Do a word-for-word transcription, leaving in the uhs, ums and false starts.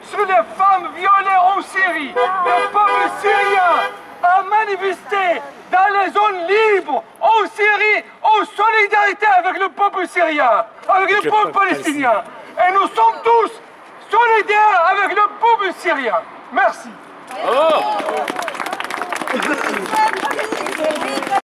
sur les femmes violées en Syrie. Le peuple syrien a manifesté dans les zones libres en Syrie en solidarité avec le peuple syrien, avec le peuple palestinien. Et nous sommes tous solidaires avec le peuple syrien. Merci. Oh.